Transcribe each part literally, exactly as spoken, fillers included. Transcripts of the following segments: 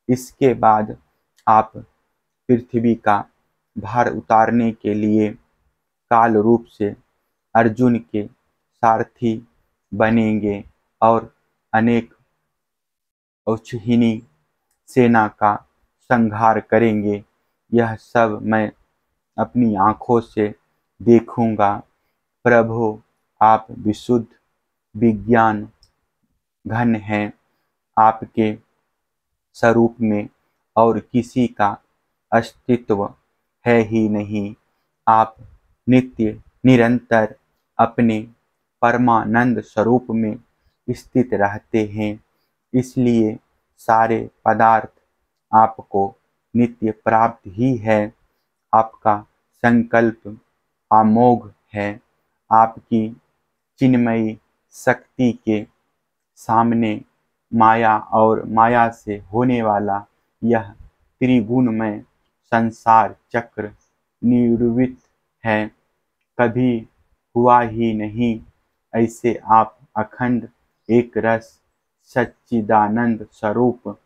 इसके बाद आप पृथ्वी का भार उतारने के लिए काल रूप से अर्जुन के सारथी बनेंगे और अनेक औचहिनी सेना का संहार करेंगे। यह सब मैं अपनी आँखों से देखूंगा। प्रभु, आप विशुद्ध विज्ञान घन हैं। आपके स्वरूप में और किसी का अस्तित्व है ही नहीं। आप नित्य निरंतर अपने परमानंद स्वरूप में स्थित रहते हैं, इसलिए सारे पदार्थ आपको नित्य प्राप्त ही है। आपका संकल्प अमोघ है। आपकी चिन्मयी शक्ति के सामने माया और माया से होने वाला यह त्रिगुणमय संसार चक्र निवृत्त है, कभी हुआ ही नहीं। ऐसे आप अखंड एक रस सच्चिदानंद स्वरूप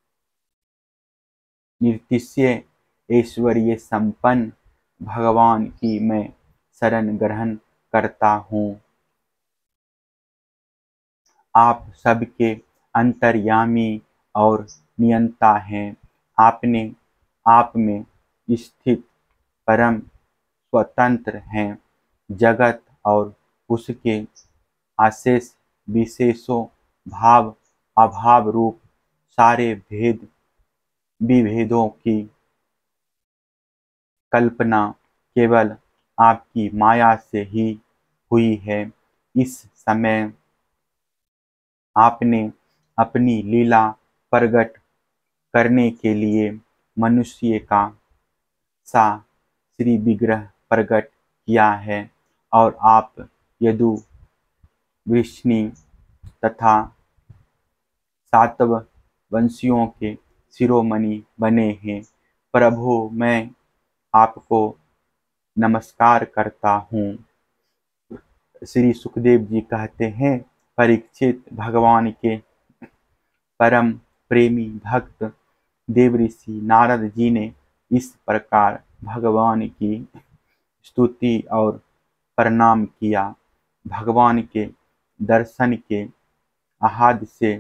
नित्यस्य ऐश्वर्य संपन्न भगवान की मैं शरण ग्रहण करता हूँ। आप सबके अंतर्यामी और नियंता हैं। आपने आप में स्थित परम स्वतंत्र हैं। जगत और उसके अशेष विशेषों भाव अभाव रूप सारे भेद विभेदों की कल्पना केवल आपकी माया से ही हुई है। इस समय आपने अपनी लीला प्रकट करने के लिए मनुष्य का सा श्री विग्रह प्रकट किया है और आप यदु वृष्णि तथा सातव वंशियों के शिरोमणि बने हैं। प्रभु, मैं आपको नमस्कार करता हूँ। श्री सुखदेव जी कहते हैं, परीक्षित, भगवान के परम प्रेमी भक्त देवऋषि नारद जी ने इस प्रकार भगवान की स्तुति और प्रणाम किया। भगवान के दर्शन के आह्लाद से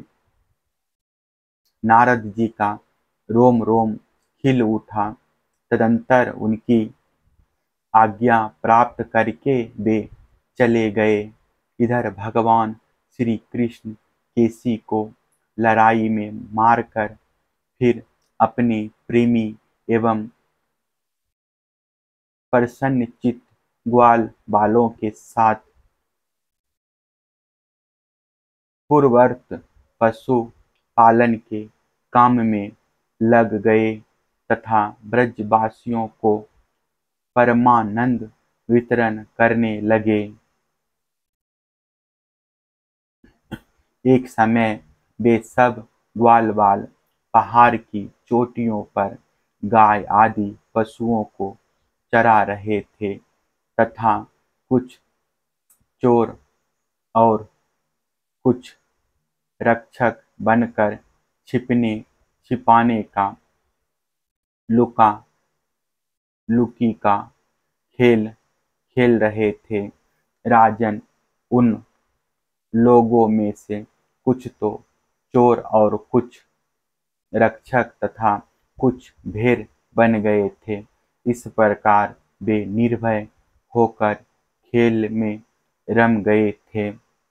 नारद जी का रोम रोम खिल उठा। तदंतर उनकी आज्ञा प्राप्त करके वे चले गए। इधर भगवान श्री कृष्ण केसी को लड़ाई में मारकर फिर अपने प्रेमी एवं प्रसन्नचित्त ग्वाल बालों के साथ पूर्ववत पशु पालन के काम में लग गए तथा ब्रजवासियों को परमानंद वितरण करने लगे। एक समय वे सब ग्वाल बाल पहाड़ की चोटियों पर गाय आदि पशुओं को चरा रहे थे तथा कुछ चोर और कुछ रक्षक बनकर छिपने छिपाने का लुका लुकी का खेल खेल रहे थे। राजन, उन लोगों में से कुछ तो चोर और कुछ रक्षक तथा कुछ भेड़ बन गए थे। इस प्रकार वे निर्भय होकर खेल में रम गए थे।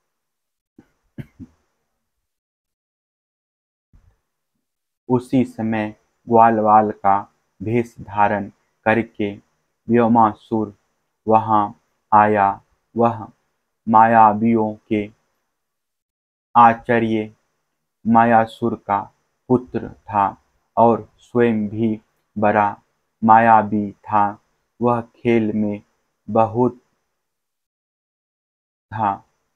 उसी समय ग्वालवाल का भेष धारण करके व्योमासुर वहां आया। वह मायावियों के आचार्य मायासुर का पुत्र था और स्वयं भी बड़ा मायावी था। वह खेल में बहुत था,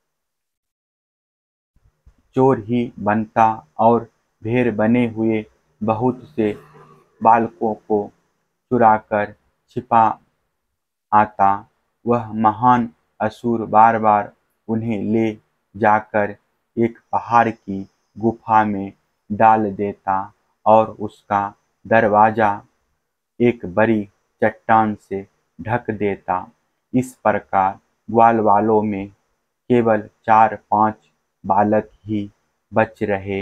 चोर ही बनता और भेड़ बने हुए बहुत से बालकों को चुराकर छिपा आता। वह महान असुर बार बार उन्हें ले जाकर एक पहाड़ की गुफा में डाल देता और उसका दरवाजा एक बड़ी चट्टान से ढक देता। इस प्रकार ग्वालवालों में केवल चार पांच बालक ही बच रहे।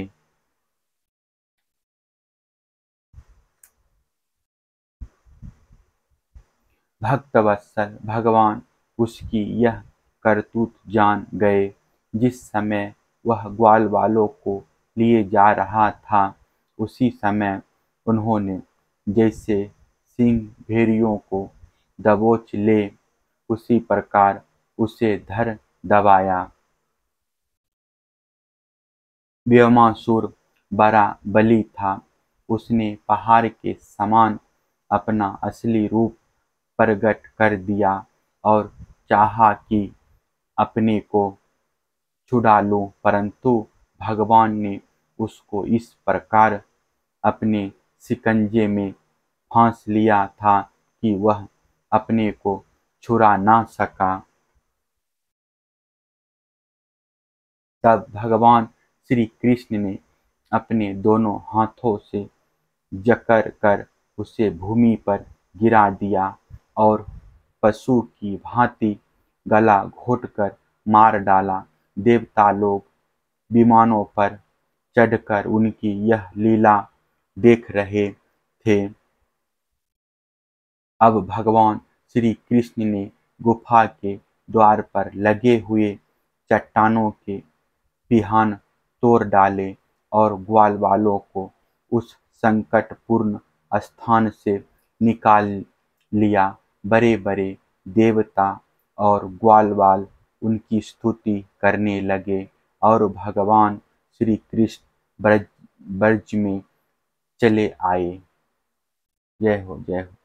भक्तवत्सल भगवान उसकी यह करतूत जान गए। जिस समय वह ग्वालवालों को लिए जा रहा था, उसी समय उन्होंने जैसे सिंह भेड़ियों को दबोच ले, उसी प्रकार उसे धर दबाया। व्योमासुर बड़ा बली था। उसने पहाड़ के समान अपना असली रूप प्रकट कर दिया और चाहा कि अपने को छुड़ा लूं, परंतु भगवान ने उसको इस प्रकार अपने शिकंजे में फांस लिया था कि वह अपने को छुड़ा ना सका। तब भगवान श्री कृष्ण ने अपने दोनों हाथों से जकड़ कर उसे भूमि पर गिरा दिया और पशु की भांति गला घोंटकर मार डाला। देवता लोग विमानों पर चढ़कर उनकी यह लीला देख रहे थे। अब भगवान श्री कृष्ण ने गुफा के द्वार पर लगे हुए चट्टानों के पिहान तोड़ डाले और ग्वालवालों को उस संकटपूर्ण स्थान से निकाल लिया। बड़े बड़े देवता और ग्वालवाल उनकी स्तुति करने लगे और भगवान श्री कृष्ण ब्रज ब्रज में चले आए। जय हो, जय हो।